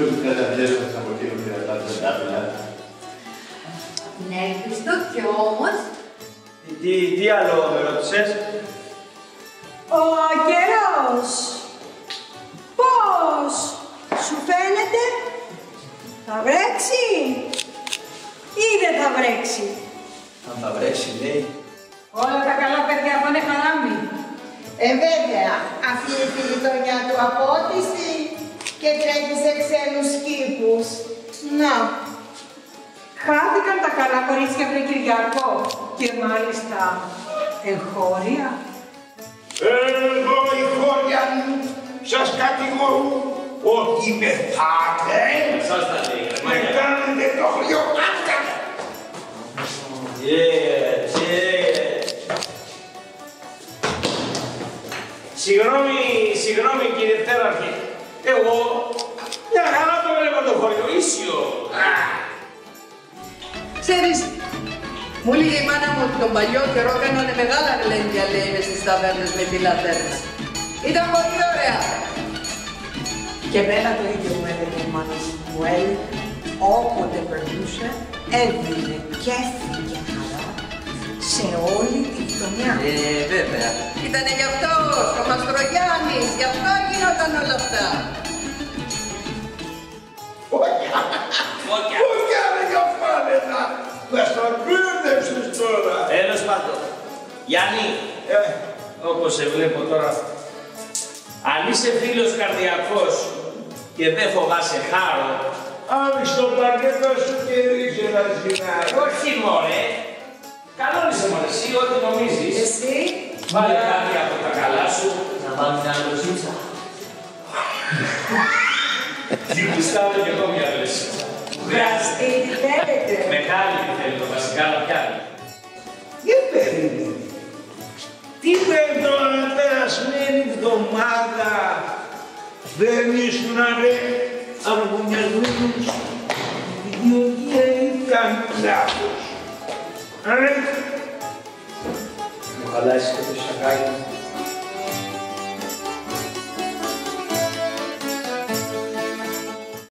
ότι καταδιέσαι από εκείνο και να τα Ναι, Χριστό, και όμως... Τι άλλο με ρώτησες? Ο καιρός. Πώς σου φαίνεται? Θα βρέξει ή δεν θα βρέξει? Αν θα βρέξει, λέει. Όλα τα καλά παιδιά πάνε χαράμι. Βέβαια, αυτή είναι τη γειτονιά του απότιστη και τρέχει σε ξένους κήπους. Να. Χάθηκαν τα καλά κορίτσια βρε Κυριακό και μάλιστα εγχώρια. Εδώ οι χώρια μου σας κατηγορούν ότι μεθάτε. Σας τα λέει. Με κάνετε το χλιοκάτα. Συγγνώμη κύριε Φτέραρχε. Εγώ μια χαρά το βλέπω το χωριό, ίσιο. Ξέρεις, μου έλεγε η μάνα μου ότι τον παλιό καιρό κάνανε μεγάλα γλέντια, λέει, μες στις ταβέρνες με τη λατέρνες. Ήταν πολύ ωραία. Και εμένα το ίδιο μου έλεγε η μάνα μου, έλεγε, όποτε περνούσε, έδινε κέφι και χαρά σε όλη τη γειτονιά. Βέβαια. Ήτανε γι' αυτό, ο Μαστρογιάννης, γι' αυτό γινόταν όλα αυτά. Φωκιά με για φάνετα. Μας τα μπήρδεψες τώρα. Τέλος πάντων. Γιάννη, όπως σε βλέπω τώρα, αν είσαι φίλος καρδιακός και δεν φοβάσαι χάρο, Άμεις το πακέτο σου και ρίξε να ζηνάει. όχι μωρέ, κανόνισε μωρέ εσύ ό,τι νομίζεις. Εσύ, Βάλε κάτι από τα καλά σου. Να βάλει μια λοσίτσα. Τι γουστάρω κι εγώ μια λεσίτσα. τι θέλετε. Μεγάλη τι θέλει το βασικά να πιάνει. Για περίμενε. Τι πρέπει τώρα να περασμένη εβδομάδα δεν ήσουν ρε αργομιασμένος. Η δημιουργία ήταν λάθος. Ρε. Μου χαλάσεις και το σακάκι.